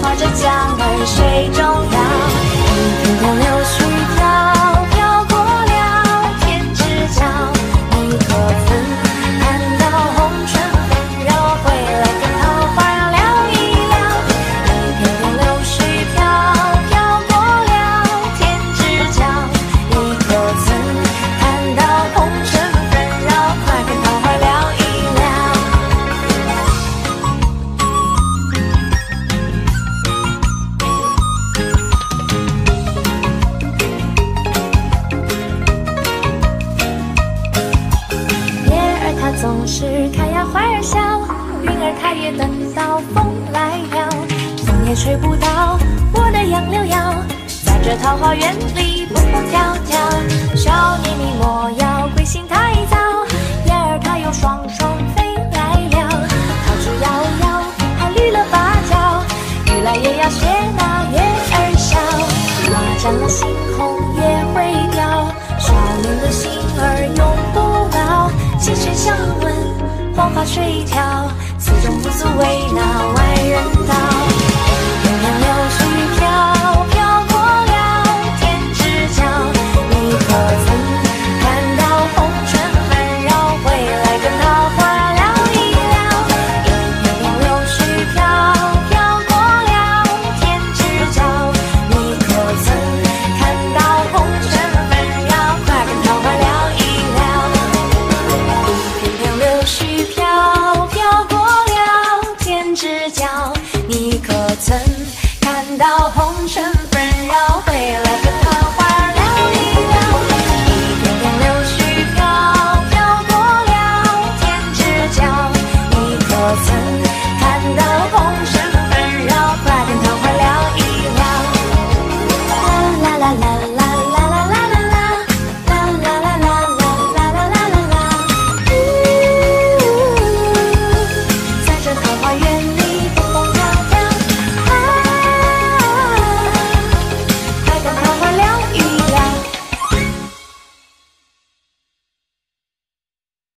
划着江儿水中摇，一片片柳絮飘过了天之角，你可曾看到红唇纷扰，回来跟桃花聊一聊？一片片柳絮飘过了天之角，你可曾看到红尘纷扰，快跟桃花聊一聊。叶儿它总是开呀花儿笑，云儿它也等到风来了，风也吹不到我的杨柳腰，在这桃花源里蹦蹦跳跳。少年你莫要归心太早，燕儿它又双双飞来了，桃枝摇摇还绿了芭蕉，雨来也要学那月儿笑。花沾了猩红也会掉，少年的心儿永不老。琴弦相闻，黄花垂髫，此中不足为那